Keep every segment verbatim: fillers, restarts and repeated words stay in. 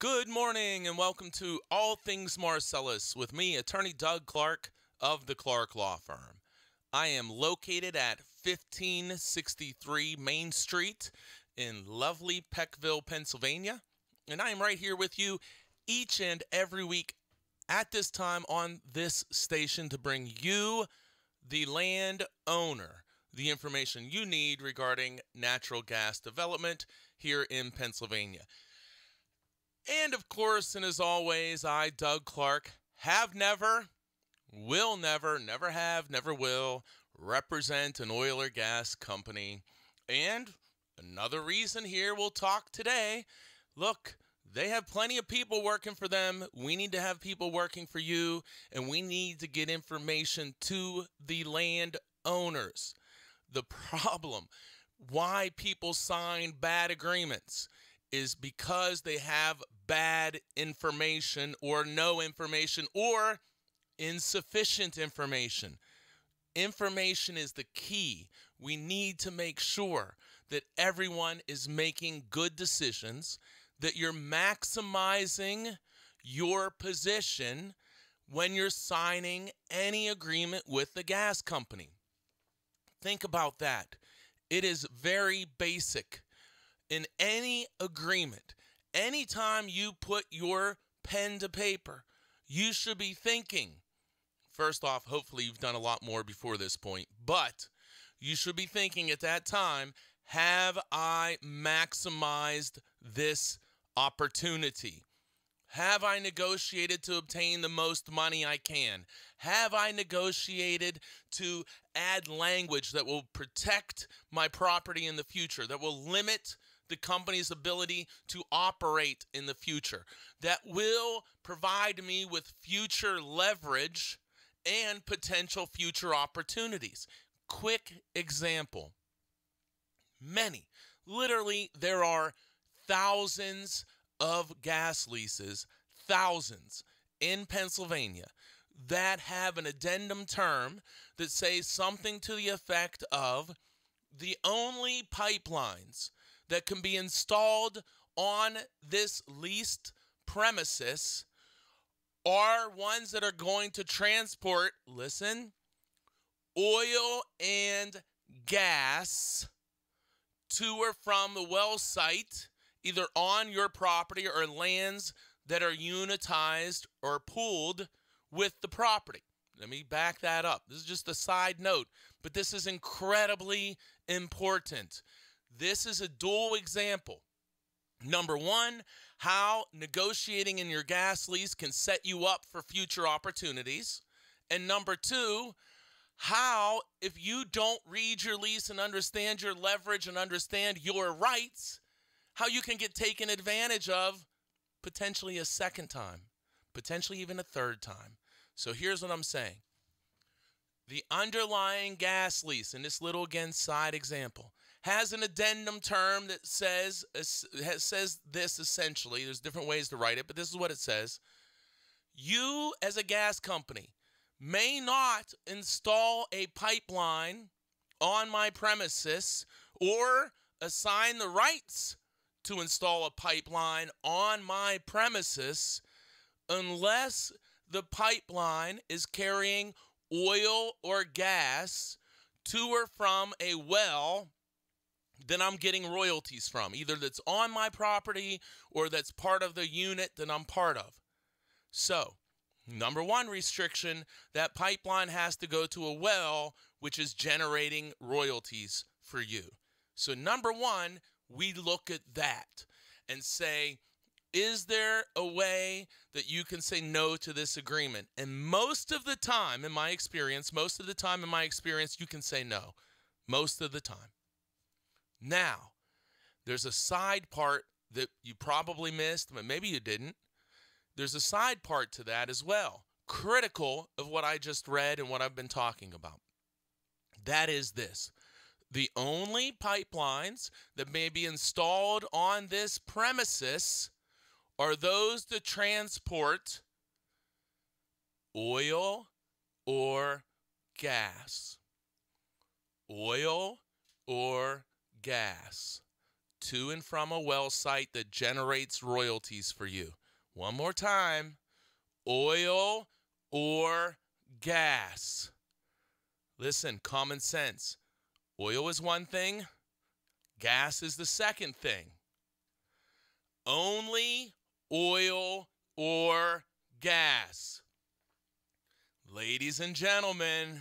Good morning and welcome to All Things Marcellus with me, attorney Doug Clark of the Clark Law Firm. I am located at fifteen sixty-three Main Street in lovely Peckville, Pennsylvania, and I am right here with you each and every week at this time on this station to bring you, the landowner, the information you need regarding natural gas development here in Pennsylvania. And of course, and as always, I, Doug Clark, have never, will never, never have, never will represent an oil or gas company. And another reason here we'll talk today, look, they have plenty of people working for them. We need to have people working for you, and we need to get information to the landowners. The problem, why people sign bad agreements, is because they have bad information or no information or insufficient information. Information is the key. We need to make sure that everyone is making good decisions, that you're maximizing your position when you're signing any agreement with the gas company. Think about that. It is very basic. In any agreement, anytime you put your pen to paper, you should be thinking, first off, hopefully you've done a lot more before this point, but you should be thinking at that time, have I maximized this opportunity? Have I negotiated to obtain the most money I can? Have I negotiated to add language that will protect my property in the future, that will limit the company's ability to operate in the future, that will provide me with future leverage and potential future opportunities? Quick example. Many, literally there are thousands of gas leases, thousands in Pennsylvania that have an addendum term that says something to the effect of the only pipelines that can be installed on this leased premises are ones that are going to transport, listen, oil and gas to or from the well site, either on your property or lands that are unitized or pooled with the property. Let me back that up. This is just a side note, but this is incredibly important. This is a dual example. Number one, how negotiating in your gas lease can set you up for future opportunities. And number two, how, if you don't read your lease and understand your leverage and understand your rights, how you can get taken advantage of potentially a second time, potentially even a third time. So here's what I'm saying. The underlying gas lease, in this little, again, side example, has an addendum term that says, says this essentially. There's different ways to write it, but this is what it says. You, as a gas company, may not install a pipeline on my premises or assign the rights to install a pipeline on my premises unless the pipeline is carrying oil or gas to or from a well that I'm getting royalties from, either that's on my property or that's part of the unit that I'm part of. So, number one restriction, that pipeline has to go to a well which is generating royalties for you. So number one, we look at that and say, is there a way that you can say no to this agreement? And most of the time, in my experience, most of the time in my experience, you can say no. Most of the time. Now, there's a side part that you probably missed, but maybe you didn't. There's a side part to that as well, critical of what I just read and what I've been talking about. That is this. The only pipelines that may be installed on this premises are those that transport oil or gas. Oil or gas to and from a well site that generates royalties for you. One more time, oil or gas. Listen, common sense. Oil is one thing, gas is the second thing. Only oil or gas. Ladies and gentlemen,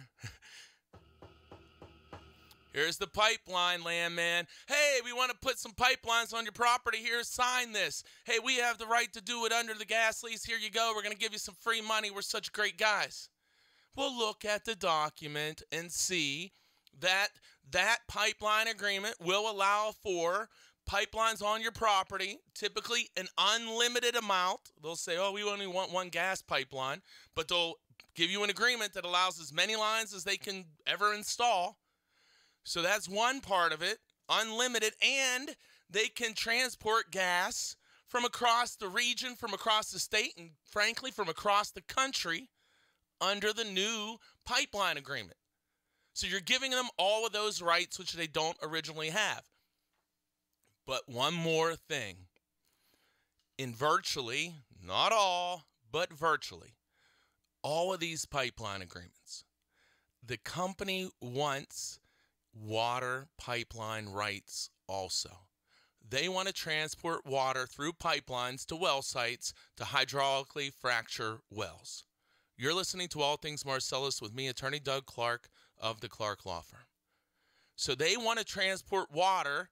here's the pipeline, landman. Hey, we want to put some pipelines on your property here. Sign this. Hey, we have the right to do it under the gas lease. Here you go. We're going to give you some free money. We're such great guys. We'll look at the document and see that that pipeline agreement will allow for pipelines on your property, typically an unlimited amount. They'll say, oh, we only want one gas pipeline, but they'll give you an agreement that allows as many lines as they can ever install. So that's one part of it, unlimited, and they can transport gas from across the region, from across the state, and frankly, from across the country under the new pipeline agreement. So you're giving them all of those rights which they don't originally have. But one more thing. In virtually, not all, but virtually, all of these pipeline agreements, the company wants water pipeline rights also. They want to transport water through pipelines to well sites to hydraulically fracture wells. You're listening to All Things Marcellus with me, Attorney Doug Clark of the Clark Law Firm. So they want to transport water,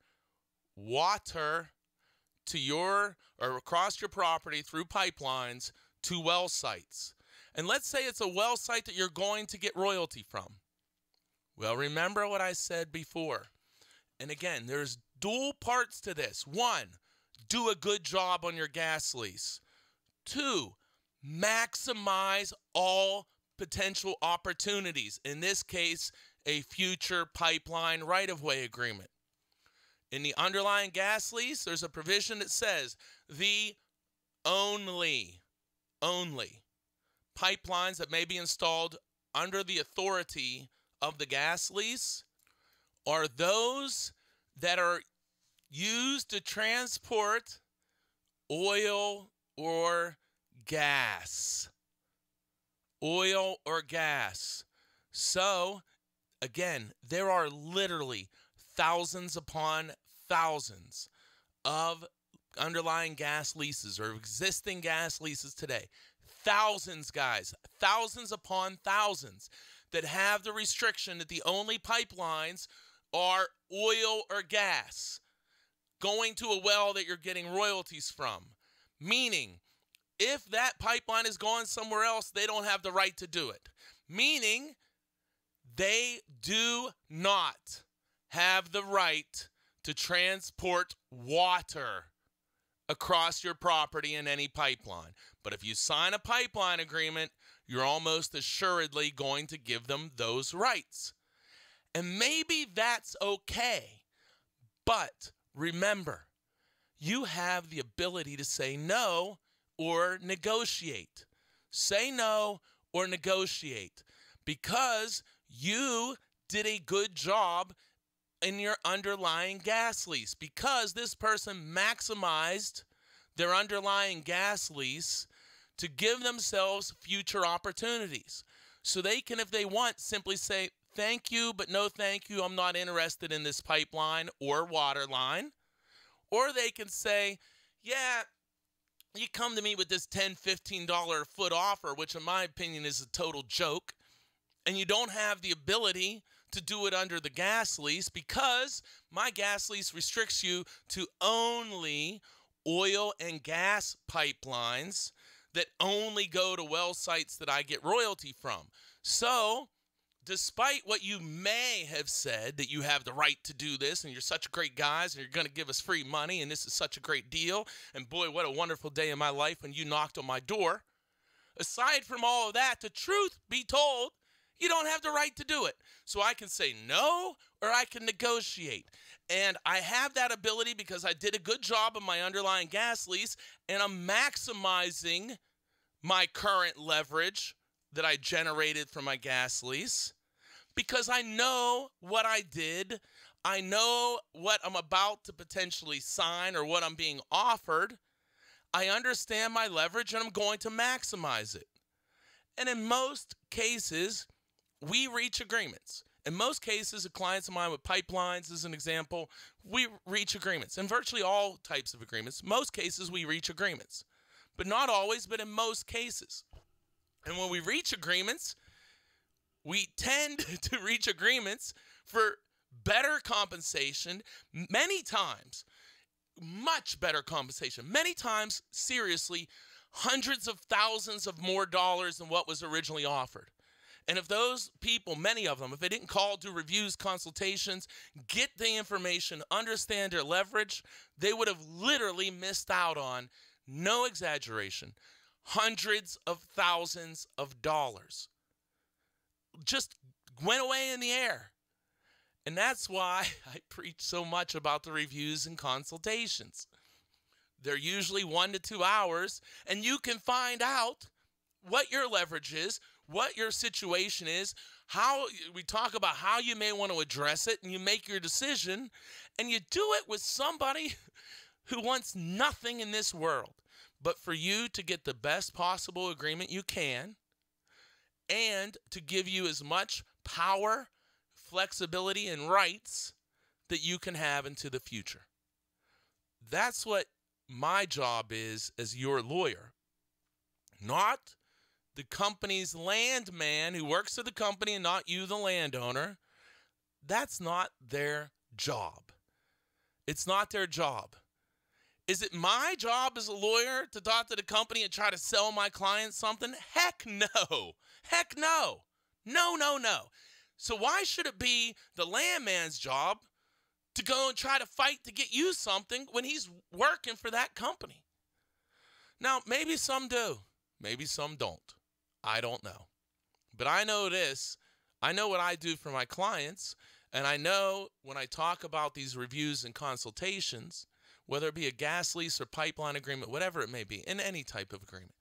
water to your or across your property through pipelines to well sites. And let's say it's a well site that you're going to get royalty from. Well, remember what I said before. And again, there's dual parts to this. One, do a good job on your gas lease. Two, maximize all potential opportunities. In this case, a future pipeline right-of-way agreement. In the underlying gas lease, there's a provision that says the only, only pipelines that may be installed under the authority of the gas lease are those that are used to transport oil or gas. Oil or gas. So, again, there are literally thousands upon thousands of underlying gas leases or existing gas leases today. Thousands, guys. Thousands upon thousands that have the restriction that the only pipelines are oil or gas going to a well that you're getting royalties from. Meaning, if that pipeline is going somewhere else, they don't have the right to do it. Meaning, they do not have the right to transport water across your property in any pipeline. But if you sign a pipeline agreement, you're almost assuredly going to give them those rights. And maybe that's okay. But remember, you have the ability to say no or negotiate. Say no or negotiate because you did a good job in your underlying gas lease, because this person maximized their underlying gas lease to give themselves future opportunities. So they can, if they want, simply say, thank you, but no thank you. I'm not interested in this pipeline or water line. Or they can say, yeah, you come to me with this ten dollars, fifteen dollars a foot offer, which in my opinion is a total joke, and you don't have the ability to do it under the gas lease because my gas lease restricts you to only oil and gas pipelines that only go to well sites that I get royalty from. So, despite what you may have said, that you have the right to do this, and you're such great guys, and you're going to give us free money, and this is such a great deal, and boy, what a wonderful day in my life when you knocked on my door. Aside from all of that, the truth be told, you don't have the right to do it. So I can say no, or I can negotiate. And I have that ability because I did a good job of my underlying gas lease, and I'm maximizing my current leverage that I generated from my gas lease because I know what I did I know what I'm about to potentially sign or what I'm being offered. I understand my leverage and I'm going to maximize it. And in most cases, we reach agreements. In most cases, the clients of mine with pipelines, as an example, we reach agreements. In virtually all types of agreements, most cases we reach agreements. But not always, but in most cases. And when we reach agreements, we tend to reach agreements for better compensation many times, much better compensation. Many times, seriously, hundreds of thousands of more dollars than what was originally offered. And if those people, many of them, if they didn't call, do reviews, consultations, get the information, understand their leverage, they would have literally missed out on, no exaggeration, hundreds of thousands of dollars. Just went away in the air. And that's why I preach so much about the reviews and consultations. They're usually one to two hours, and you can find out what your leverage is, what your situation is, how we talk about how you may want to address it, and you make your decision, and you do it with somebody who wants nothing in this world but for you to get the best possible agreement you can and to give you as much power, flexibility, and rights that you can have into the future. That's what my job is as your lawyer, not the company's landman who works for the company and not you, the landowner. That's not their job. It's not their job. Is it my job as a lawyer to talk to the company and try to sell my client something? Heck no. Heck no. No, no, no. So why should it be the landman's job to go and try to fight to get you something when he's working for that company? Now, maybe some do. Maybe some don't. I don't know. But I know this. I know what I do for my clients, and I know when I talk about these reviews and consultations, whether it be a gas lease or pipeline agreement, whatever it may be, in any type of agreement,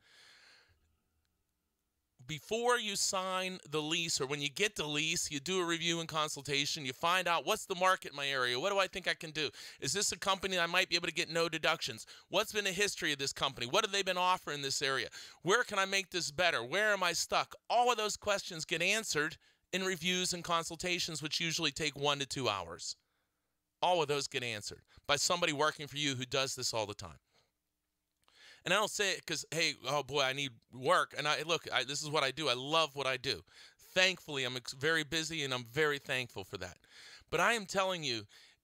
before you sign the lease or when you get the lease, you do a review and consultation. You find out what's the market in my area. What do I think I can do? Is this a company that I might be able to get no deductions? What's been the history of this company? What have they been offering in this area? Where can I make this better? Where am I stuck? All of those questions get answered in reviews and consultations, which usually take one to two hours. All of those get answered by somebody working for you who does this all the time. And I don't say it because, hey, oh boy, I need work. And I look, I, this is what I do. I love what I do. Thankfully, I'm ex- very busy, and I'm very thankful for that. But I am telling you,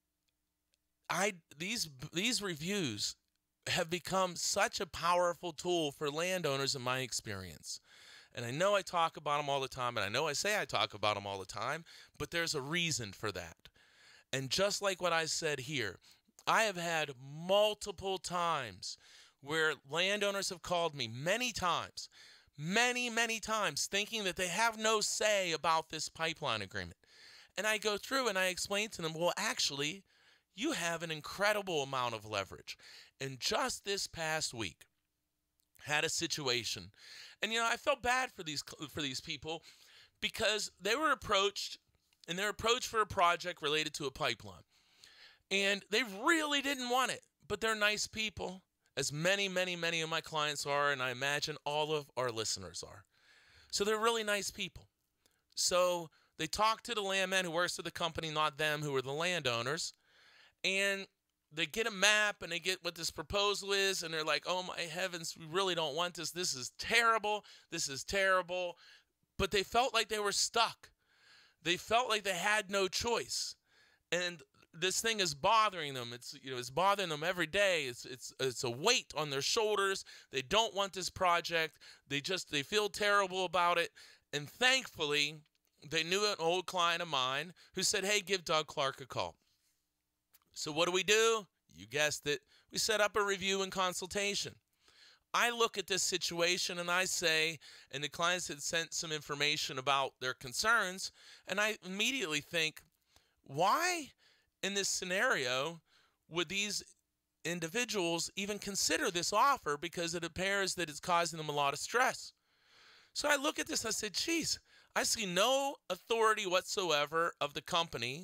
I these these reviews have become such a powerful tool for landowners in my experience. And I know I talk about them all the time, and I know I say I talk about them all the time, but there's a reason for that. And just like what I said here, I have had multiple times where landowners have called me many times, many, many times, thinking that they have no say about this pipeline agreement. And I go through and I explain to them, well, actually, you have an incredible amount of leverage. And just this past week, had a situation. And, you know, I felt bad for these for these people because they were approached, and they're approached for a project related to a pipeline. And they really didn't want it, but they're nice people, as many, many, many of my clients are, and I imagine all of our listeners are. So they're really nice people. So they talk to the landman who works for the company, not them, who are the landowners, and they get a map, and they get what this proposal is, and they're like, oh my heavens, we really don't want this. This is terrible. This is terrible. But they felt like they were stuck. They felt like they had no choice. And this thing is bothering them. It's, you know, it's bothering them every day. It's it's it's a weight on their shoulders. They don't want this project. They just they feel terrible about it. And thankfully, they knew an old client of mine who said, "Hey, give Doug Clark a call." So what do we do? You guessed it. We set up a review and consultation. I look at this situation and I say, and the clients had sent some information about their concerns, and I immediately think, why in this scenario would these individuals even consider this offer, because it appears that it's causing them a lot of stress? So I look at this and I said, geez, I see no authority whatsoever of the company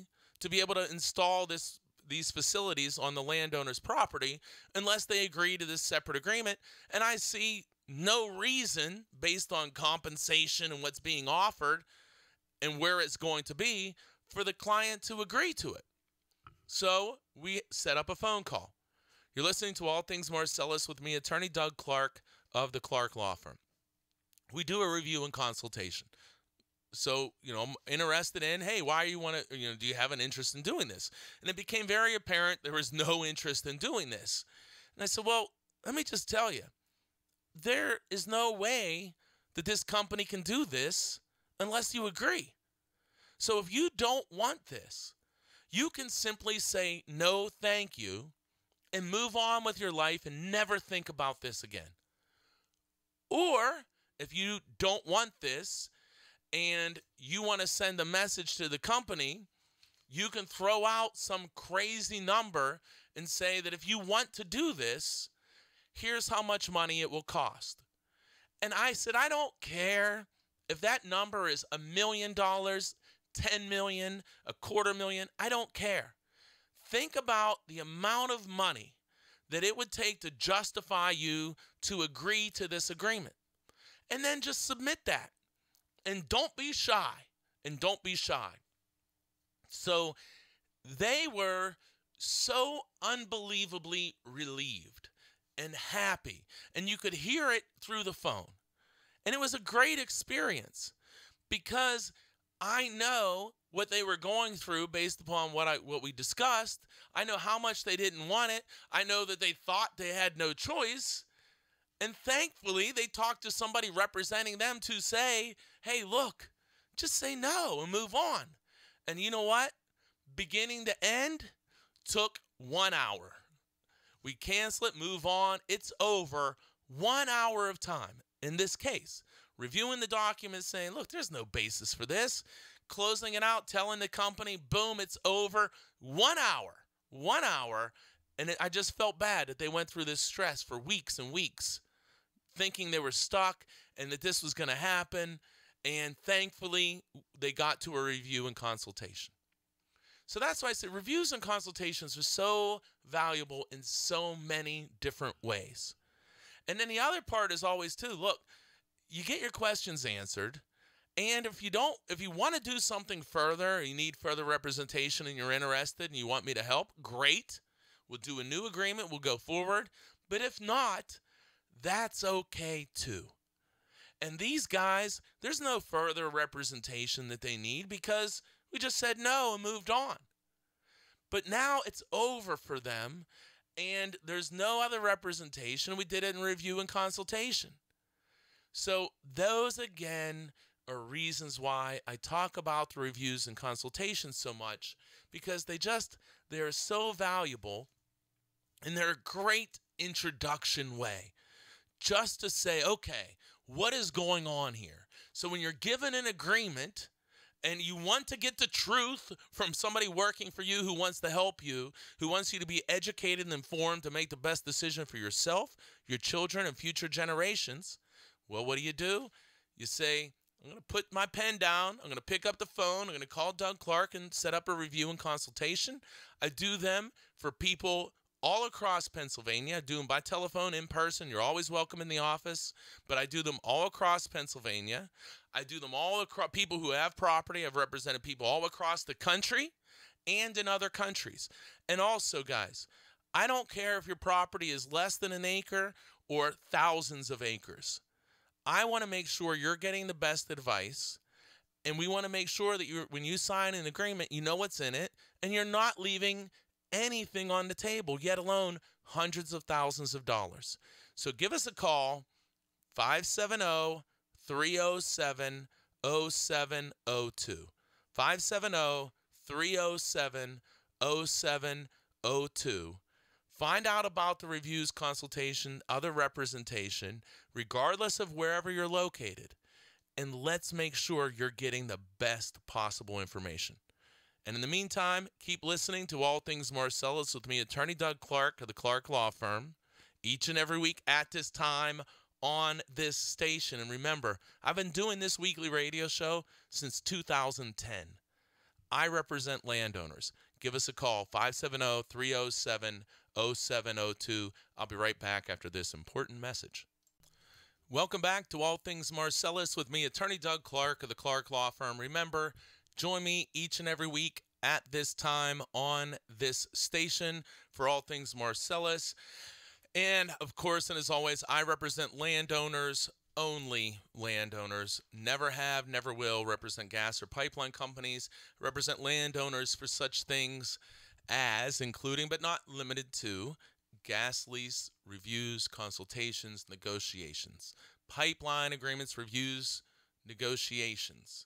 to be able to install this these facilities on the landowner's property unless they agree to this separate agreement. And I see no reason, based on compensation and what's being offered and where it's going to be, for the client to agree to it. So we set up a phone call. You're listening to All Things Marcellus with me, Attorney Doug Clark of the Clark Law Firm. We do a review and consultation. So, you know, I'm interested in, hey, why you want to, you know, do you have an interest in doing this? And it became very apparent there was no interest in doing this. And I said, well, let me just tell you, there is no way that this company can do this unless you agree. So if you don't want this, you can simply say no, thank you, and move on with your life and never think about this again. Or if you don't want this, and you want to send a message to the company, you can throw out some crazy number and say that if you want to do this, here's how much money it will cost. And I said, I don't care if that number is a million dollars, ten million, a quarter million, I don't care. Think about the amount of money that it would take to justify you to agree to this agreement. And then just submit that. And don't be shy. And don't be shy. So they were so unbelievably relieved and happy. And you could hear it through the phone. And it was a great experience because I know what they were going through based upon what I what we discussed. I know how much they didn't want it. I know that they thought they had no choice. And thankfully, they talked to somebody representing them to say, hey, look, just say no and move on. And you know what? Beginning to end took one hour. We cancel it, move on. It's over. One hour of time in this case. Reviewing the documents, saying, look, there's no basis for this. Closing it out, telling the company, boom, it's over. One hour. One hour. And it, I just felt bad that they went through this stress for weeks and weeks, thinking they were stuck and that this was going to happen. And thankfully, they got to a review and consultation. So that's why I said reviews and consultations are so valuable in so many different ways. And then the other part is always, too, look, you get your questions answered. And if you don't, if you want to do something further, or you need further representation and you're interested and you want me to help, great. We'll do a new agreement. We'll go forward. But if not, that's okay, too. And these guys, there's no further representation that they need because we just said no and moved on. But now it's over for them, and there's no other representation. We did it in review and consultation. So those, again, are reasons why I talk about the reviews and consultations so much, because they just, they're so valuable, and they're a great introduction way just to say, okay, what is going on here? So when you're given an agreement and you want to get the truth from somebody working for you who wants to help you, who wants you to be educated and informed to make the best decision for yourself, your children, and future generations, well, what do you do? You say, I'm going to put my pen down. I'm going to pick up the phone. I'm going to call Doug Clark and set up a review and consultation. I do them for people all across Pennsylvania. I do them by telephone, in person. You're always welcome in the office, but I do them all across Pennsylvania. I do them all across people who have property. I've represented people all across the country and in other countries. And also, guys, I don't care if your property is less than an acre or thousands of acres. I want to make sure you're getting the best advice, and we want to make sure that you, when you sign an agreement, you know what's in it, and you're not leaving anything on the table, yet alone hundreds of thousands of dollars. So give us a call, five seven zero, three zero seven, zero seven zero two. five seven zero, three zero seven, zero seven zero two. Find out about the reviews, consultation, other representation, regardless of wherever you're located. And let's make sure you're getting the best possible information. And in the meantime, keep listening to All Things Marcellus with me, Attorney Doug Clark of the Clark Law Firm, each and every week at this time on this station. And remember, I've been doing this weekly radio show since two thousand ten. I represent landowners. Give us a call, five seven zero, three zero seven, zero seven zero two. I'll be right back after this important message. Welcome back to All Things Marcellus with me, Attorney Doug Clark of the Clark Law Firm. Remember, join me each and every week at this time on this station for All Things Marcellus. And, of course, and as always, I represent landowners, only landowners. Never have, never will represent gas or pipeline companies. Represent landowners for such things as, including but not limited to, gas lease reviews, consultations, negotiations, pipeline agreements, reviews, negotiations,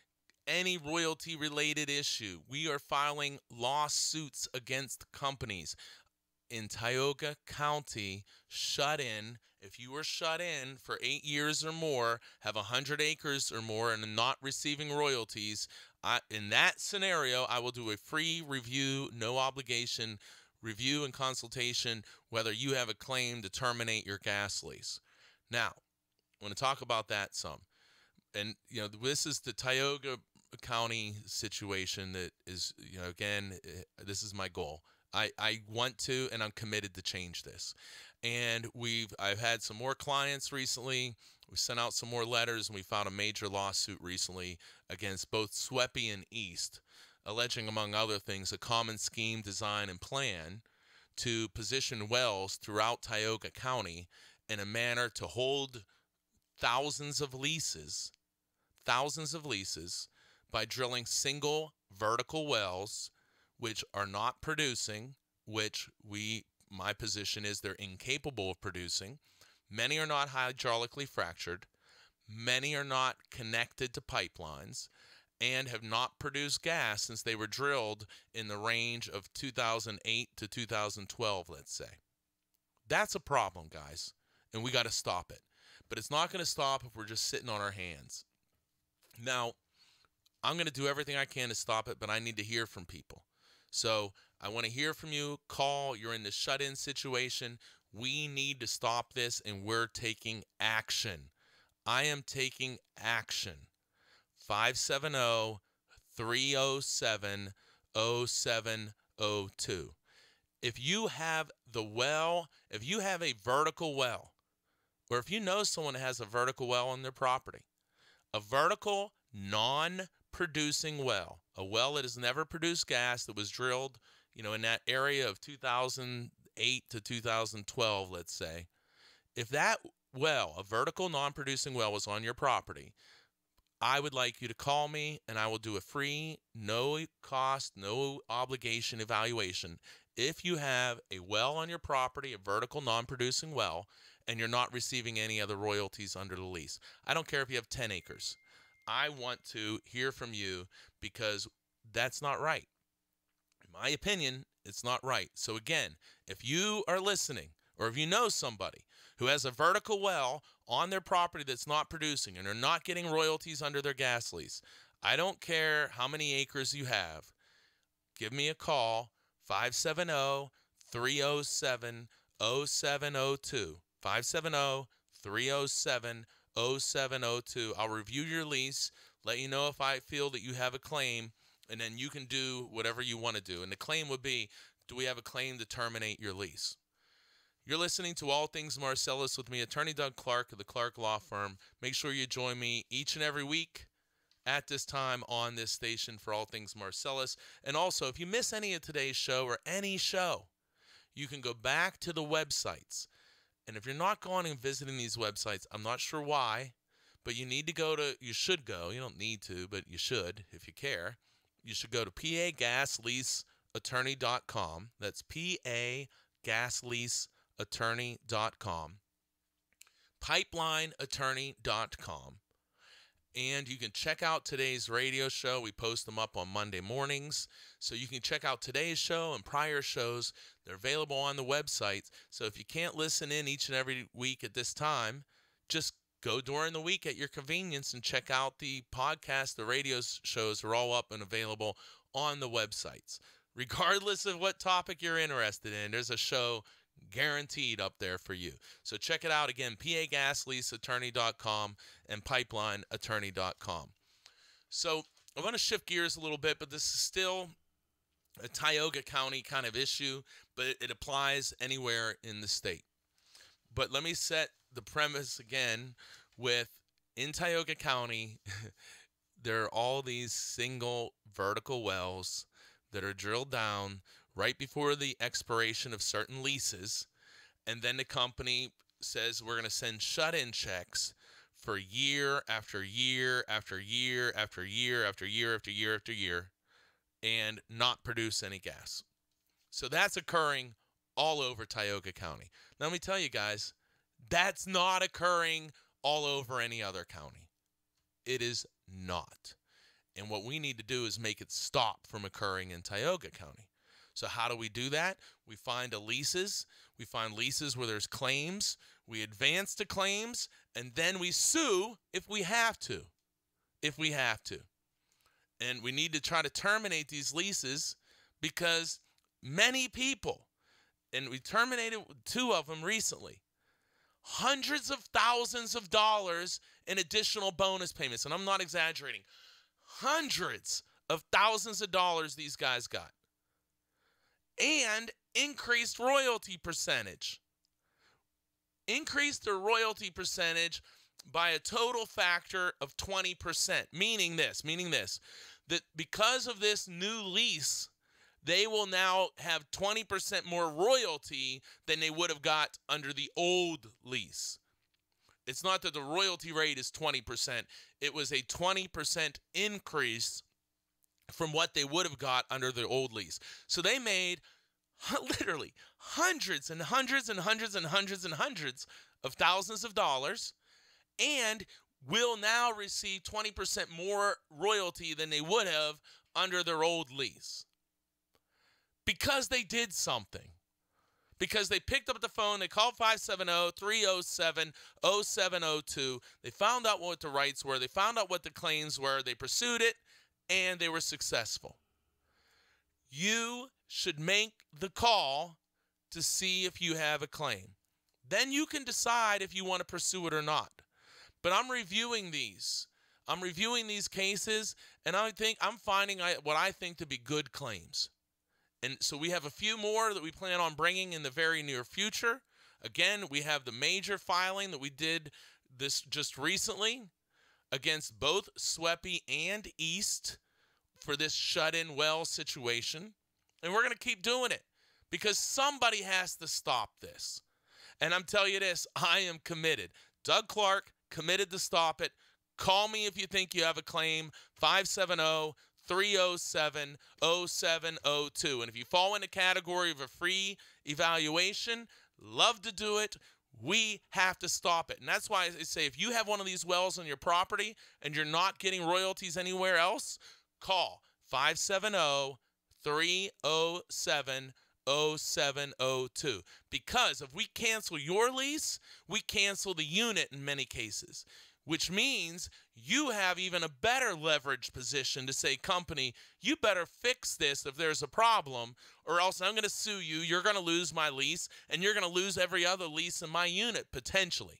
any royalty-related issue. We are filing lawsuits against companies. In Tioga County, shut in, if you were shut in for eight years or more, have one hundred acres or more, and not receiving royalties, I, in that scenario, I will do a free review, no obligation review and consultation, whether you have a claim to terminate your gas lease. Now, I want to talk about that some. And, you know, this is the Tioga County situation that is, you know, again, this is my goal. I, I want to, and I'm committed to change this. And we've I've had some more clients recently. We sent out some more letters, and we filed a major lawsuit recently against both Sweppy and East, alleging, among other things, a common scheme, design, and plan to position wells throughout Tioga County in a manner to hold thousands of leases, thousands of leases, by drilling single vertical wells which are not producing, which we, my position is they're incapable of producing. Many are not hydraulically fractured. Many are not connected to pipelines and have not produced gas since they were drilled in the range of two thousand eight to two thousand twelve, let's say. That's a problem, guys, and we got to stop it. But it's not going to stop if we're just sitting on our hands. Now, I'm going to do everything I can to stop it, but I need to hear from people. So I want to hear from you. Call. You're in the shut-in situation. We need to stop this, and we're taking action. I am taking action. five seven zero, three zero seven, zero seven zero two. If you have the well, if you have a vertical well, or if you know someone that has a vertical well on their property, a vertical non-producing well, a well that has never produced gas, that was drilled, you know, in that area of two thousand eight to two thousand twelve, let's say, if that well, a vertical non-producing well, was on your property, I would like you to call me, and I will do a free, no cost, no obligation evaluation. If you have a well on your property, a vertical non-producing well, and you're not receiving any other royalties under the lease, I don't care if you have ten acres. I want to hear from you, because that's not right. In my opinion, it's not right. So again, if you are listening, or if you know somebody who has a vertical well on their property that's not producing and are not getting royalties under their gas lease, I don't care how many acres you have, give me a call, five seven zero, three zero seven, zero seven zero two, five seven zero, three zero seven, zero seven zero two. I'll review your lease, let you know if I feel that you have a claim, and then you can do whatever you want to do. And the claim would be, do we have a claim to terminate your lease? You're listening to All Things Marcellus with me, Attorney Doug Clark of the Clark Law Firm. Make sure you join me each and every week at this time on this station for All Things Marcellus. And also, if you miss any of today's show or any show, you can go back to the websites. And if you're not going and visiting these websites, I'm not sure why, but you need to go to, you should go, you don't need to, but you should if you care. You should go to P A gas lease attorney dot com. That's P A gas lease attorney dot com, pipeline attorney dot com. And you can check out today's radio show. We post them up on Monday mornings. So you can check out today's show and prior shows. They're available on the website. So if you can't listen in each and every week at this time, just go during the week at your convenience and check out the podcast. The radio shows are all up and available on the websites. Regardless of what topic you're interested in, there's a show guaranteed up there for you. So check it out again, P A gas lease attorney dot com and pipeline attorney dot com. So I want to shift gears a little bit, but this is still a Tioga County kind of issue, but it, it applies anywhere in the state. But let me set the premise again with, in Tioga County, there are all these single vertical wells that are drilled down right before the expiration of certain leases, and then the company says we're going to send shut-in checks for year after year after year after year after year after year after year and not produce any gas. So that's occurring all over Tioga County. Now, let me tell you guys, that's not occurring all over any other county. It is not. And what we need to do is make it stop from occurring in Tioga County. So how do we do that? We find a leases. We find leases where there's claims. We advance the claims, and then we sue if we have to. If we have to. And we need to try to terminate these leases because many people, and we terminated two of them recently, hundreds of thousands of dollars in additional bonus payments. And I'm not exaggerating. Hundreds of thousands of dollars these guys got. And increased royalty percentage. Increased their royalty percentage by a total factor of twenty percent. Meaning this, meaning this, that because of this new lease, they will now have twenty percent more royalty than they would have got under the old lease. It's not that the royalty rate is twenty percent. It was a twenty percent increase from what they would have got under the old lease. So they made literally hundreds and hundreds and hundreds and hundreds and hundreds of thousands of dollars and will now receive twenty percent more royalty than they would have under their old lease. Because they did something. Because they picked up the phone, they called five seven zero, three zero seven, zero seven zero two. They found out what the rights were. They found out what the claims were. They pursued it, and they were successful. You should make the call to see if you have a claim. Then you can decide if you want to pursue it or not. But I'm reviewing these. I'm reviewing these cases, and I think I'm finding what I think to be good claims. And so we have a few more that we plan on bringing in the very near future. Again, we have the major filing that we did this just recently against both Sweppy and East for this shut-in well situation. And we're going to keep doing it because somebody has to stop this. And I'm telling you this, I am committed. Doug Clark, committed to stop it. Call me if you think you have a claim, five seven zero, three zero seven, zero seven zero two. And if you fall in the category of a free evaluation, love to do it. We have to stop it. And that's why I say if you have one of these wells on your property and you're not getting royalties anywhere else, call five seven zero, three zero seven, zero seven zero two. Because if we cancel your lease, we cancel the unit in many cases, which means you have even a better leverage position to say, company, you better fix this if there's a problem, or else I'm going to sue you, you're going to lose my lease, and you're going to lose every other lease in my unit, potentially.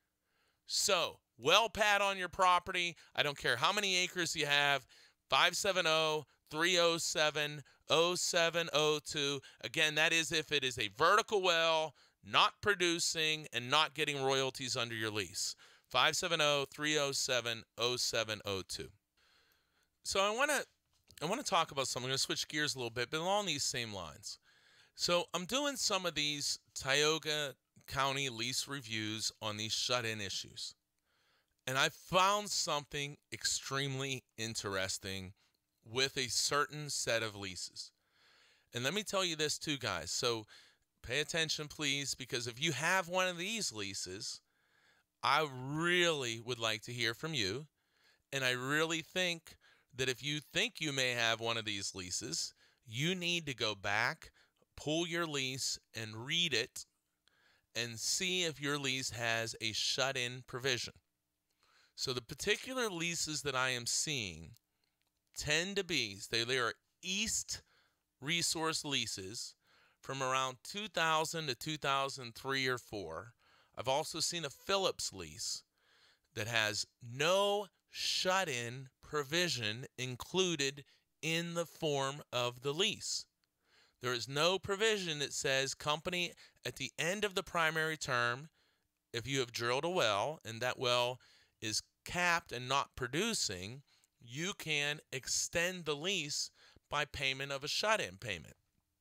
So, well pad on your property. I don't care how many acres you have, five seven zero, three zero seven, zero seven zero two. Again, that is if it is a vertical well, not producing, and not getting royalties under your lease. five seven zero, three zero seven, zero seven zero two. So I want to I want to talk about something. I'm going to switch gears a little bit, but along these same lines. So I'm doing some of these Tioga County lease reviews on these shut-in issues. And I found something extremely interesting with a certain set of leases. And let me tell you this too, guys. So pay attention, please, because if you have one of these leases, I really would like to hear from you, and I really think that if you think you may have one of these leases, you need to go back, pull your lease, and read it, and see if your lease has a shut-in provision. So the particular leases that I am seeing tend to be, they, they are East resource leases from around two thousand to two thousand three or four. I've also seen a Phillips lease that has no shut-in provision included in the form of the lease. There is no provision that says company at the end of the primary term, if you have drilled a well and that well is capped and not producing, you can extend the lease by payment of a shut-in payment.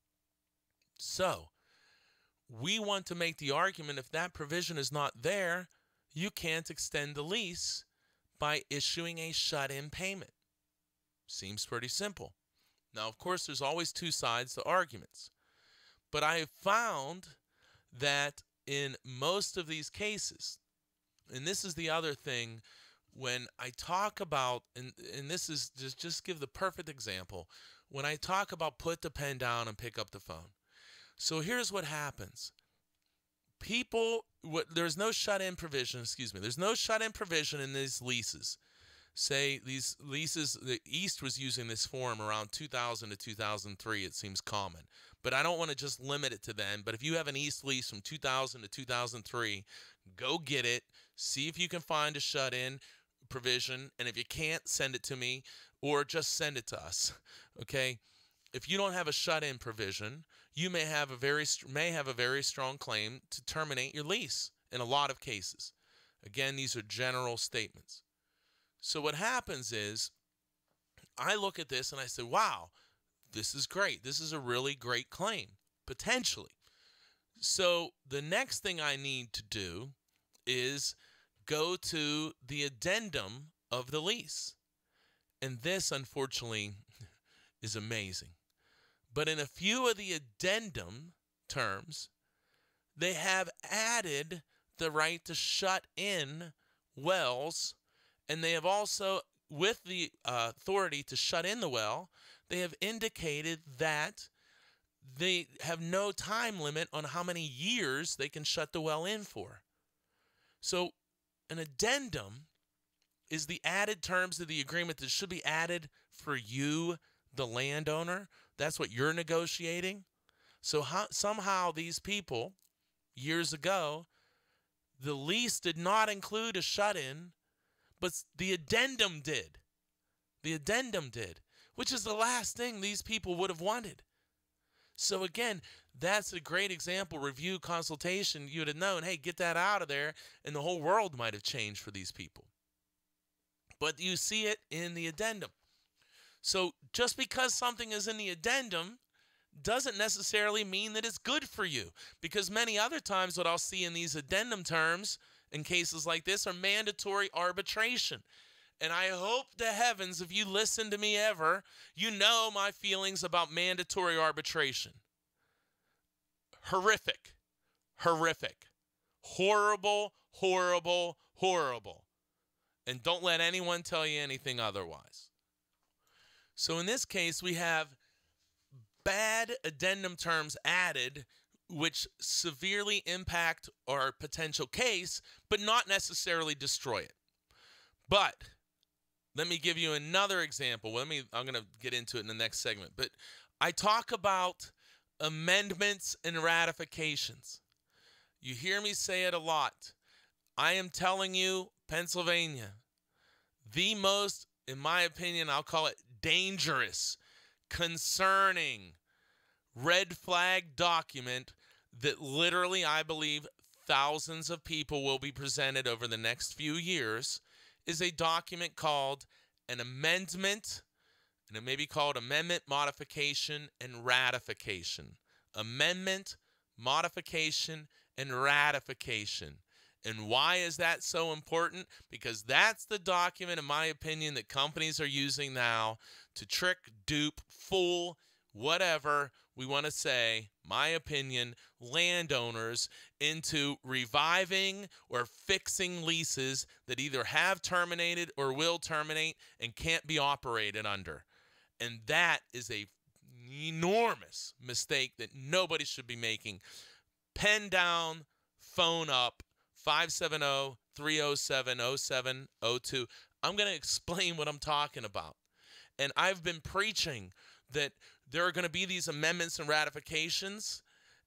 So, we want to make the argument if that provision is not there, you can't extend the lease by issuing a shut-in payment. Seems pretty simple. Now, of course, there's always two sides to arguments. But I have found that in most of these cases, and this is the other thing, when I talk about, and, and this is just, just give the perfect example, when I talk about put the pen down and pick up the phone. So here's what happens. People, what, there's no shut-in provision, excuse me, there's no shut-in provision in these leases. Say these leases, the East was using this form around two thousand to two thousand three, it seems common. But I don't want to just limit it to then. But if you have an East lease from two thousand to two thousand three, go get it. See if you can find a shut-in provision. And if you can't, send it to me or just send it to us, okay? If you don't have a shut-in provision, you may have a very may have a very strong claim to terminate your lease in a lot of cases. Again, these are general statements. So what happens is I look at this and I say, wow, this is great. This is a really great claim, potentially. So the next thing I need to do is go to the addendum of the lease. And this, unfortunately, is amazing. But in a few of the addendum terms, they have added the right to shut in wells, and they have also, with the uh, authority to shut in the well, they have indicated that they have no time limit on how many years they can shut the well in for. So an addendum is the added terms of the agreement that should be added for you, the landowner. That's what you're negotiating. So how, somehow these people, years ago, the lease did not include a shut-in, but the addendum did. The addendum did, which is the last thing these people would have wanted. So again, that's a great example. Review, consultation, you would have known, hey, get that out of there, and the whole world might have changed for these people. But you see it in the addendum. So just because something is in the addendum doesn't necessarily mean that it's good for you, because many other times what I'll see in these addendum terms in cases like this are mandatory arbitration. And I hope to heavens, if you listen to me ever, you know my feelings about mandatory arbitration. Horrific. Horrific. Horrible, horrible, horrible. And don't let anyone tell you anything otherwise. So in this case, we have bad addendum terms added, which severely impact our potential case, but not necessarily destroy it. But let me give you another example. Let me, I'm going to get into it in the next segment. But I talk about amendments and ratifications. You hear me say it a lot. I am telling you, Pennsylvania, the most, in my opinion, I'll call it dangerous, concerning, red flag document that literally, I believe, thousands of people will be presented over the next few years is a document called an amendment, and it may be called amendment, modification, and ratification. Amendment, modification, and ratification. And why is that so important? Because that's the document, in my opinion, that companies are using now to trick, dupe, fool, whatever we want to say, my opinion, landowners into reviving or fixing leases that either have terminated or will terminate and can't be operated under. And that is a enormous mistake that nobody should be making. Pen down, phone up, five seven zero, three zero seven, zero seven zero two. I'm going to explain what I'm talking about. And I've been preaching that there are going to be these amendments and ratifications,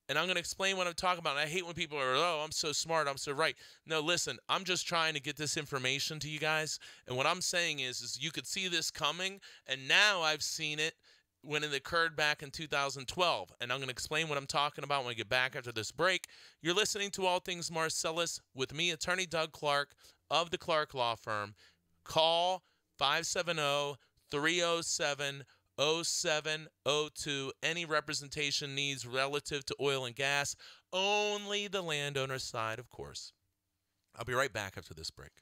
And I'm going to explain what I'm talking about. And I hate when people are, oh, I'm so smart, I'm so right. No, listen, I'm just trying to get this information to you guys. And what I'm saying is, is you could see this coming, and now I've seen it when it occurred back in two thousand twelve. And I'm going to explain what I'm talking about when I get back after this break. You're listening to All Things Marcellus with me, Attorney Doug Clark of the Clark Law Firm. Call five seven zero, three zero seven, zero seven zero two. Any representation needs relative to oil and gas. Only the landowner's side, of course. I'll be right back after this break.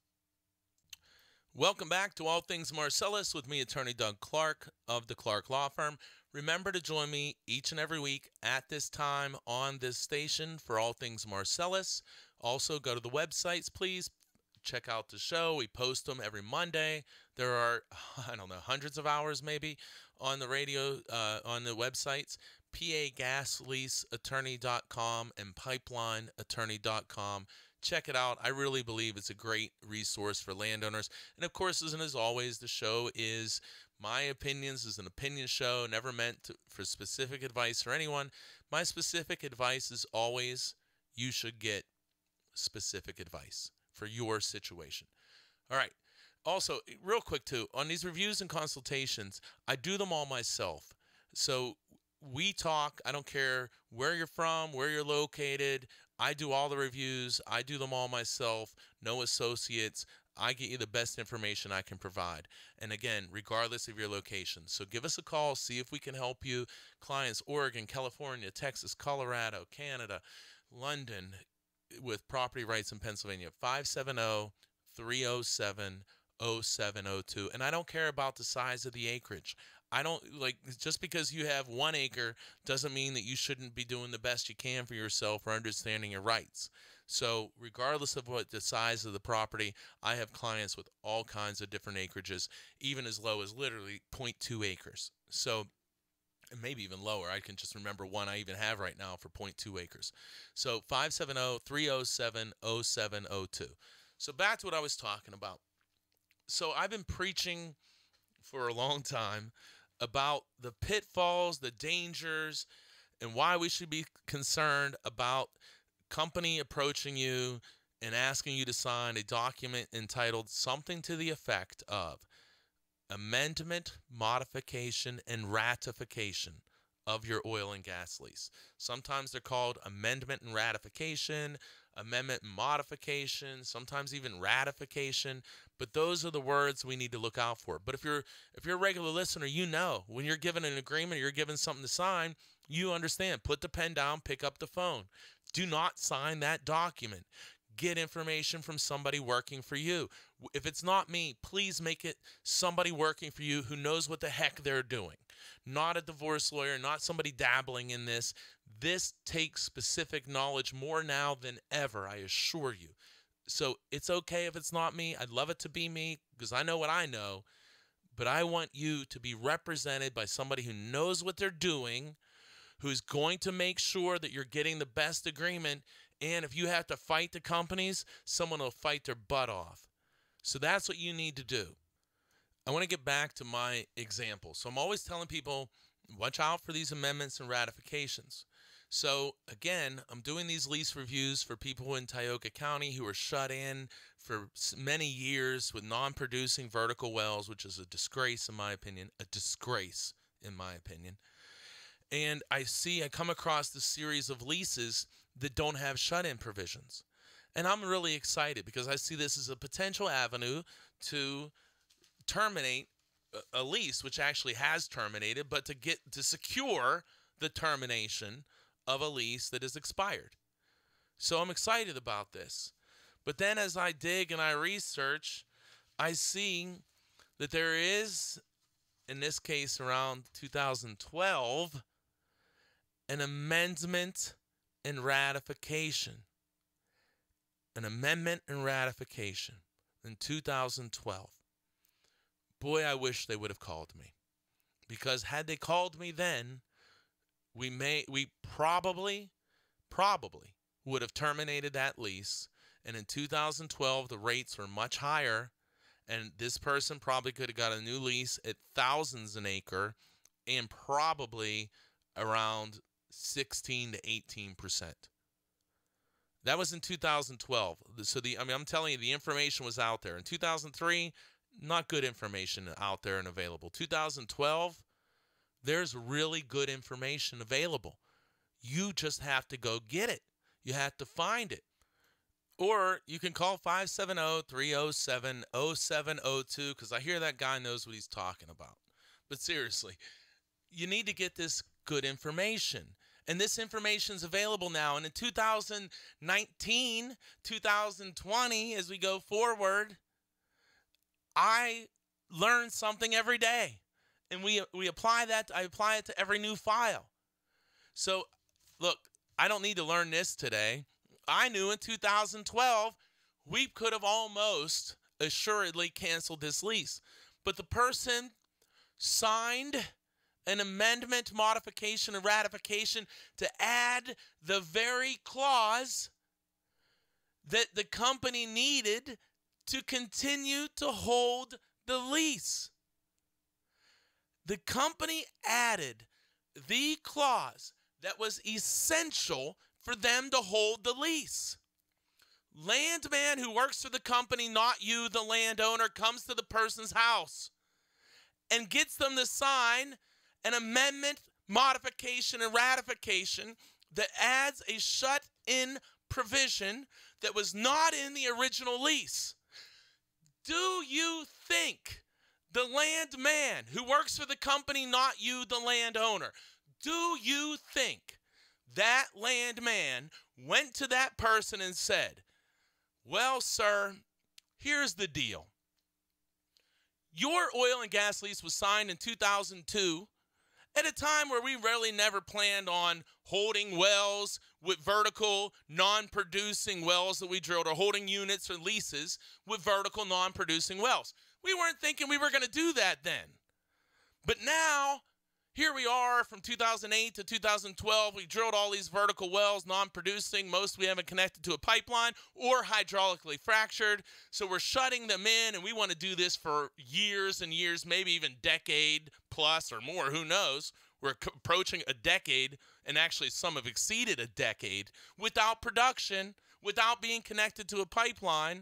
Welcome back to All Things Marcellus with me, Attorney Doug Clark of the Clark Law Firm. Remember to join me each and every week at this time on this station for All Things Marcellus. Also, go to the websites, please. Check out the show. We post them every Monday. There are, I don't know, hundreds of hours maybe on the radio, uh, on the websites, P A gas lease attorney dot com and pipeline attorney dot com. Check it out. I really believe it's a great resource for landowners. And of course, as, as always, the show is my opinions, is an opinion show, never meant to, for specific advice for anyone. My specific advice is always you should get specific advice for your situation. All right. Also, real quick too, on these reviews and consultations, I do them all myself. So we talk, I don't care where you're from, where you're located. I do all the reviews. I do them all myself. No associates. I get you the best information I can provide. And again, regardless of your location. So give us a call, see if we can help you. Clients, Oregon, California, Texas, Colorado, Canada, London, with property rights in Pennsylvania, five seven zero, three zero seven, zero seven zero two. And I don't care about the size of the acreage. I don't, like, just because you have one acre doesn't mean that you shouldn't be doing the best you can for yourself or understanding your rights. So regardless of what the size of the property, I have clients with all kinds of different acreages, even as low as literally zero point two acres. So and maybe even lower. I can just remember one I even have right now for zero point two acres. So five seven zero, three zero seven, zero seven zero two. So back to what I was talking about. So I've been preaching for a long time about the pitfalls, the dangers, and why we should be concerned about company approaching you and asking you to sign a document entitled something to the effect of amendment, modification, and ratification of your oil and gas lease. Sometimes they're called amendment and ratification, amendment and modification, sometimes even ratification, but those are the words we need to look out for. But if you're if you're a regular listener, you know when you're given an agreement, you're given something to sign, you understand. Put the pen down, pick up the phone. Do not sign that document. Get information from somebody working for you. If it's not me, please make it somebody working for you who knows what the heck they're doing. Not a divorce lawyer, not somebody dabbling in this. This takes specific knowledge more now than ever, I assure you. So it's okay if it's not me. I'd love it to be me because I know what I know. But I want you to be represented by somebody who knows what they're doing, who's going to make sure that you're getting the best agreement. And if you have to fight the companies, someone will fight their butt off. So that's what you need to do. I want to get back to my example. So I'm always telling people, watch out for these amendments and ratifications. So again, I'm doing these lease reviews for people in Tioga County who are shut in for many years with non-producing vertical wells, which is a disgrace in my opinion, a disgrace in my opinion. And I see, I come across this series of leases that don't have shut-in provisions. And I'm really excited because I see this as a potential avenue to terminate a lease, which actually has terminated, but to get to secure the termination of a lease that is expired. So I'm excited about this. But then as I dig and I research, I see that there is, in this case around two thousand twelve, an amendment and ratification. An amendment and ratification in two thousand twelve. Boy, I wish they would have called me. Because had they called me then, we may we probably, probably would have terminated that lease. And in two thousand twelve, the rates were much higher. And this person probably could have got a new lease at thousands an acre and probably around sixteen to eighteen percent. That was in two thousand twelve. So the I mean, I'm telling you, the information was out there. In two thousand three, not good information out there and available. two thousand twelve, there's really good information available. You just have to go get it. You have to find it. Or you can call five seven zero, three zero seven, zero seven zero two because I hear that guy knows what he's talking about. But seriously, you need to get this good information. And this information is available now. And in two thousand nineteen, two thousand twenty, as we go forward, I learn something every day. And we we apply that, I apply it to every new file. So, look, I don't need to learn this today. I knew in two thousand twelve, we could have almost assuredly canceled this lease. But the person signed an amendment, modification, and ratification to add the very clause that the company needed to continue to hold the lease. The company added the clause that was essential for them to hold the lease. Landman who works for the company, not you, the landowner, comes to the person's house and gets them to sign an amendment, modification, and ratification that adds a shut-in provision that was not in the original lease. Do you think the landman who works for the company, not you, the landowner, do you think that landman went to that person and said, well, sir, here's the deal. Your oil and gas lease was signed in two thousand two at a time where we really never planned on holding wells with vertical, non-producing wells that we drilled, or holding units or leases with vertical, non-producing wells. We weren't thinking we were going to do that then. But now, here we are from two thousand eight to two thousand twelve. We drilled all these vertical wells, non-producing. Most we haven't connected to a pipeline or hydraulically fractured. So we're shutting them in, and we want to do this for years and years, maybe even decade plus or more. Who knows? We're approaching a decade, and actually some have exceeded a decade, without production, without being connected to a pipeline.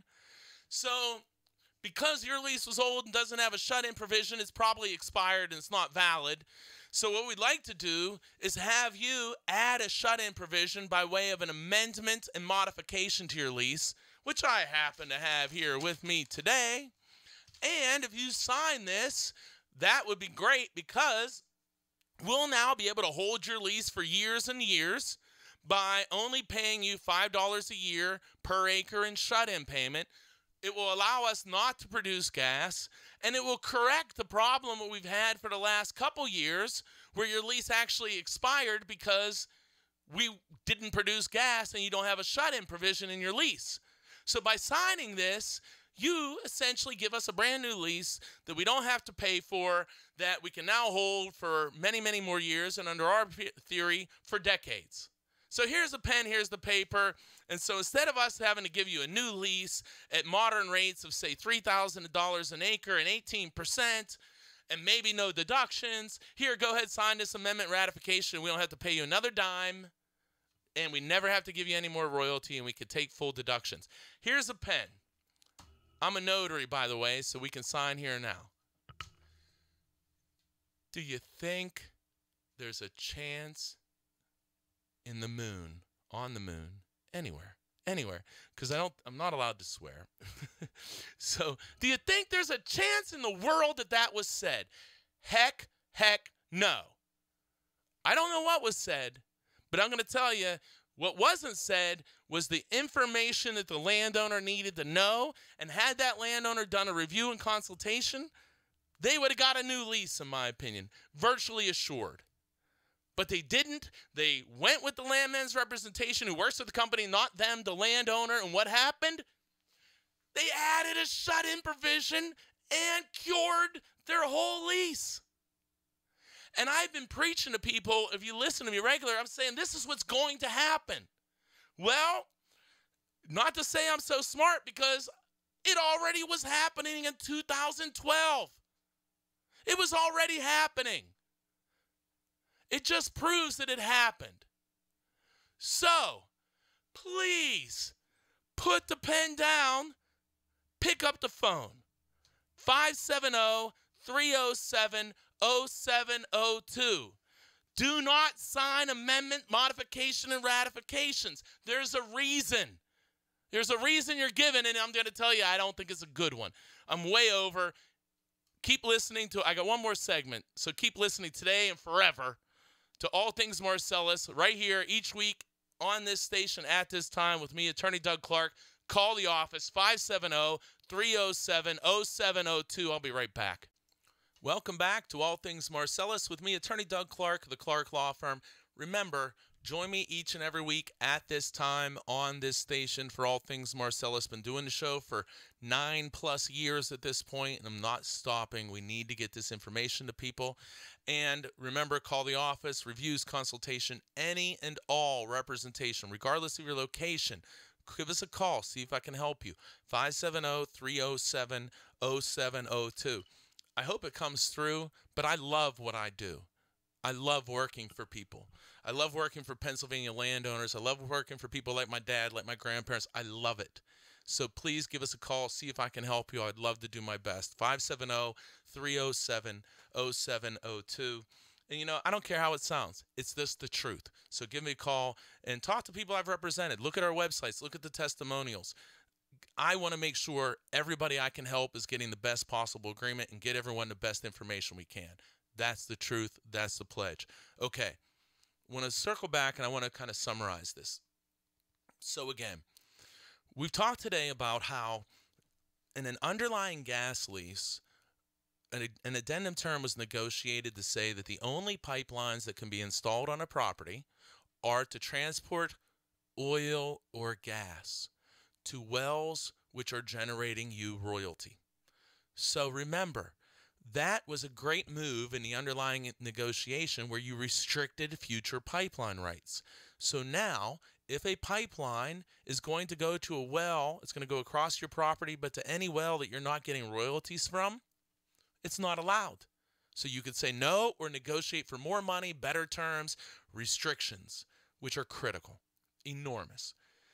So because your lease was old and doesn't have a shut-in provision, it's probably expired and it's not valid. So what we'd like to do is have you add a shut-in provision by way of an amendment and modification to your lease, which I happen to have here with me today. And if you sign this, that would be great, because we'll now be able to hold your lease for years and years by only paying you five dollars a year per acre in shut-in payment. It will allow us not to produce gas, and it will correct the problem that we've had for the last couple years where your lease actually expired because we didn't produce gas and you don't have a shut-in provision in your lease. So by signing this, you essentially give us a brand new lease that we don't have to pay for, that we can now hold for many, many more years, and under our theory, for decades. So here's a pen, here's the paper. And so instead of us having to give you a new lease at modern rates of, say, three thousand dollars an acre and eighteen percent and maybe no deductions, here, go ahead, sign this amendment ratification. We don't have to pay you another dime, and we never have to give you any more royalty, and we can take full deductions. Here's a pen. I'm a notary, by the way, so we can sign here now. Do you think there's a chance in the moon, on the moon, anywhere, anywhere, because I don't, I'm not allowed to swear. So, do you think there's a chance in the world that that was said? Heck, heck, no. I don't know what was said, but I'm going to tell you, what wasn't said was the information that the landowner needed to know, and had that landowner done a review and consultation, they would have got a new lease, in my opinion, virtually assured. But they didn't. They went with the landman's representation who works for the company, not them, the landowner. And what happened? They added a shut-in provision and cured their whole lease. And I've been preaching to people, if you listen to me regular, I'm saying this is what's going to happen. Well, not to say I'm so smart, because it already was happening in two thousand twelve. It was already happening. It just proves that it happened. So, please, put the pen down, pick up the phone. five seven zero, three zero seven, zero seven zero two. Do not sign amendment, modification, and ratifications. There's a reason. There's a reason you're given, and I'm going to tell you I don't think it's a good one. I'm way over. Keep listening to, I got one more segment, so keep listening today and forever to All Things Marcellus right here each week on this station at this time with me, Attorney Doug Clark. Call the office, five seven zero, three zero seven, zero seven zero two. I'll be right back. Welcome back to All Things Marcellus with me, Attorney Doug Clark of the Clark Law Firm. Remember, join me each and every week at this time on this station for All Things Marcellus. Been doing the show for nine plus years at this point, and I'm not stopping. We need to get this information to people. And remember, call the office, reviews, consultation, any and all representation, regardless of your location. Give us a call. See if I can help you. five seven zero, three zero seven, zero seven zero two. I hope it comes through, but I love what I do. I love working for people. I love working for Pennsylvania landowners. I love working for people like my dad, like my grandparents. I love it. So please give us a call. See if I can help you. I'd love to do my best. five seven zero, three zero seven, zero seven zero two. And, you know, I don't care how it sounds. It's just the truth. So give me a call and talk to people I've represented. Look at our websites. Look at the testimonials. I want to make sure everybody I can help is getting the best possible agreement and get everyone the best information we can. That's the truth. That's the pledge. Okay. I want to circle back and I want to kind of summarize this. So again, we've talked today about how in an underlying gas lease, an, an addendum term was negotiated to say that the only pipelines that can be installed on a property are to transport oil or gas to wells which are generating you royalty. So remember, that was a great move in the underlying negotiation where you restricted future pipeline rights. So now, if a pipeline is going to go to a well, it's going to go across your property, but to any well that you're not getting royalties from, it's not allowed. So you could say no or negotiate for more money, better terms, restrictions, which are critical, enormous.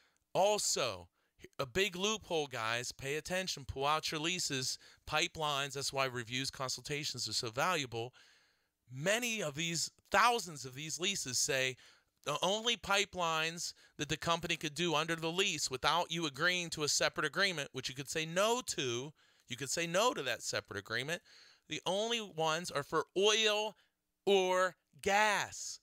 Also, a big loophole, guys, pay attention, pull out your leases, pipelines. That's why reviews, consultations are so valuable. Many of these, thousands of these leases say the only pipelines that the company could do under the lease without you agreeing to a separate agreement, which you could say no to, you could say no to that separate agreement, the only ones are for oil or gas,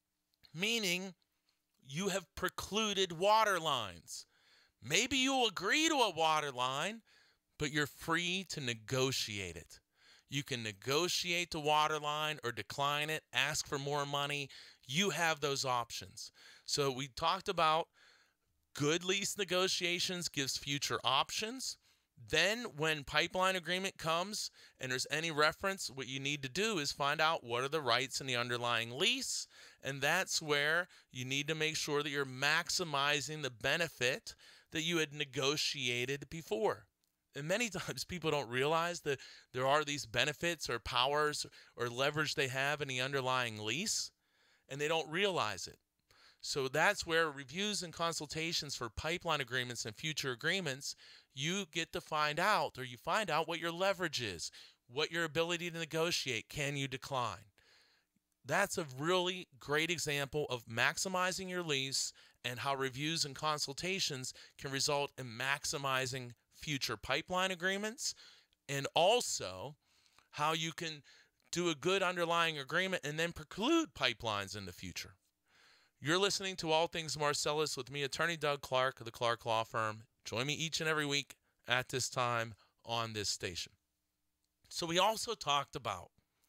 meaning you have precluded water lines. Maybe you'll agree to a water line, but you're free to negotiate it. You can negotiate the water line or decline it, ask for more money. You have those options. So we talked about good lease negotiations gives future options. Then when pipeline agreement comes and there's any reference, what you need to do is find out what are the rights in the underlying lease. And that's where you need to make sure that you're maximizing the benefit that you had negotiated before. And many times people don't realize that there are these benefits or powers or leverage they have in the underlying lease, and they don't realize it. So that's where reviews and consultations for pipeline agreements and future agreements, you get to find out, or you find out what your leverage is, what your ability to negotiate, can you decline? That's a really great example of maximizing your lease and how reviews and consultations can result in maximizing future pipeline agreements, and also how you can do a good underlying agreement and then preclude pipelines in the future. You're listening to All Things Marcellus with me, Attorney Doug Clark of the Clark Law Firm. Join me each and every week at this time on this station. So we also talked about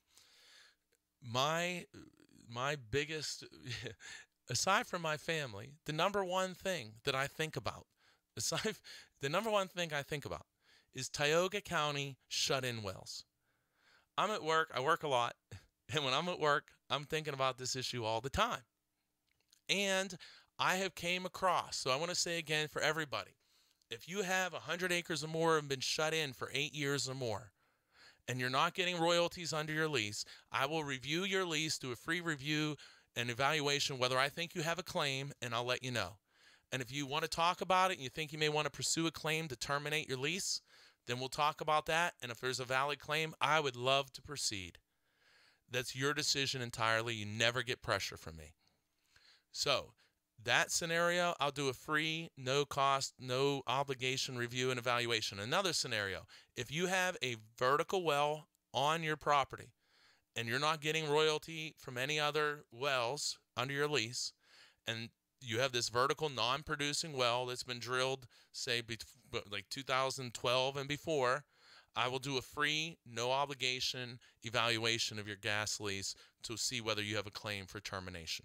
my my biggest, aside from my family, the number one thing that I think about, aside, the number one thing I think about is Tioga County shut-in wells. I'm at work, I work a lot, and when I'm at work, I'm thinking about this issue all the time. And I have came across, so I want to say again for everybody, if you have one hundred acres or more and been shut in for eight years or more, and you're not getting royalties under your lease, I will review your lease, do a free review and evaluation whether I think you have a claim, and I'll let you know. And if you want to talk about it and you think you may want to pursue a claim to terminate your lease, then we'll talk about that. And if there's a valid claim, I would love to proceed. That's your decision entirely. You never get pressure from me. So that scenario, I'll do a free, no cost, no obligation review and evaluation. Another scenario, if you have a vertical well on your property and you're not getting royalty from any other wells under your lease, and you have this vertical non-producing well that's been drilled, say, like two thousand twelve and before, I will do a free, no obligation evaluation of your gas lease to see whether you have a claim for termination.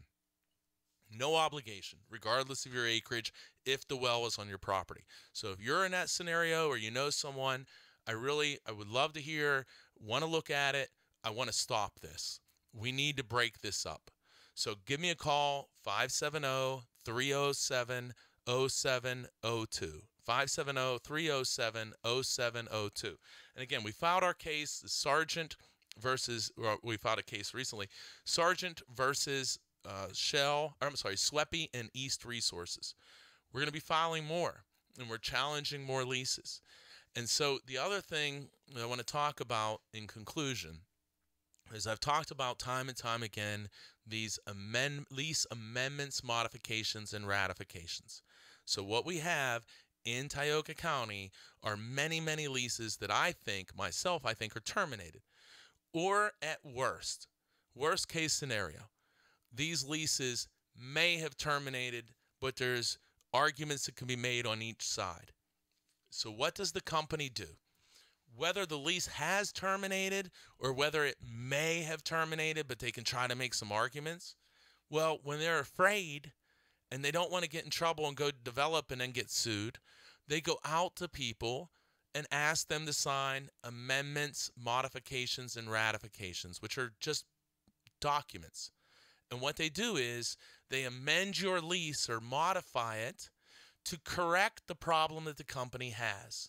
No obligation, regardless of your acreage, if the well is on your property. So if you're in that scenario or you know someone, I really, I would love to hear, want to look at it. I want to stop this. We need to break this up. So give me a call, five seven zero, three zero seven, zero seven zero two. five seven zero, three zero seven, zero seven zero two. And again, we filed our case, the Sargent versus, or we filed a case recently, Sargent versus uh, Shell, or I'm sorry, Sweppy and East Resources. We're going to be filing more, and we're challenging more leases. And so the other thing that I want to talk about in conclusion is I've talked about time and time again these amend lease amendments, modifications, and ratifications. So what we have in Tioga County are many, many leases that I think, myself, I think are terminated. Or at worst, worst case scenario, these leases may have terminated, but there's arguments that can be made on each side. So what does the company do? Whether the lease has terminated or whether it may have terminated, but they can try to make some arguments. Well, when they're afraid and they don't want to get in trouble and go develop and then get sued, they go out to people and ask them to sign amendments, modifications, and ratifications, which are just documents. And what they do is they amend your lease or modify it to correct the problem that the company has,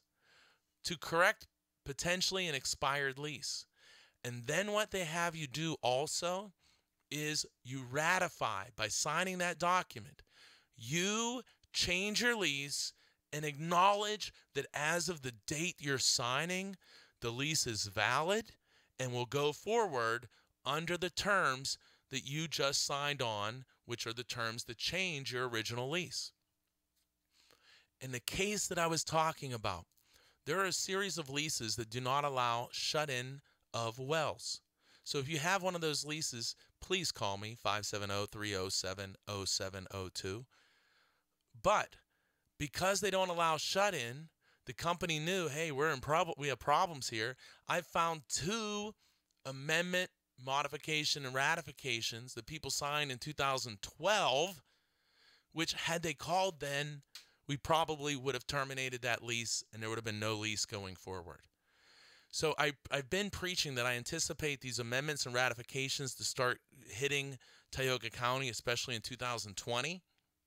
to correct potentially an expired lease. And then what they have you do also is you ratify by signing that document. You change your lease and acknowledge that as of the date you're signing, the lease is valid and will go forward under the terms that you just signed on, which are the terms that change your original lease. In the case that I was talking about, there are a series of leases that do not allow shut-in of wells. So if you have one of those leases, please call me, five seven zero, three zero seven, zero seven zero two. But because they don't allow shut-in, the company knew, hey, we're in prob- we have problems here. I found two amendment, modification, and ratifications that people signed in two thousand twelve, which had they called then, we probably would have terminated that lease and there would have been no lease going forward. So I, I've been preaching that I anticipate these amendments and ratifications to start hitting Tioga County, especially in two thousand twenty.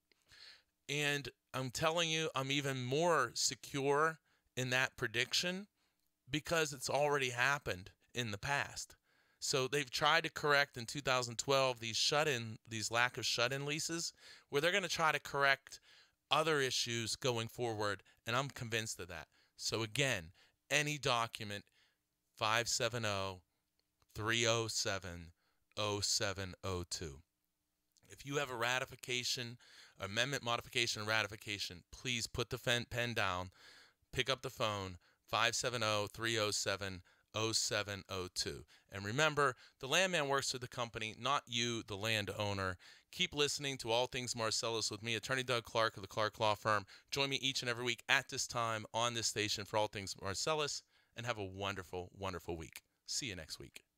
And I'm telling you, I'm even more secure in that prediction because it's already happened in the past. So they've tried to correct in two thousand twelve these shut-in, these lack of shut-in leases, where they're going to try to correct other issues going forward, and I'm convinced of that. So again, any document, five seven zero, three zero seven, zero seven zero two. If you have a ratification, amendment, modification, ratification, please put the pen down, pick up the phone, five seven zero, three zero seven, zero seven zero two. And remember, the landman works for the company, not you, the landowner. Keep listening to All Things Marcellus with me, Attorney Doug Clark of the Clark Law Firm. Join me each and every week at this time on this station for All Things Marcellus, and have a wonderful, wonderful week. See you next week.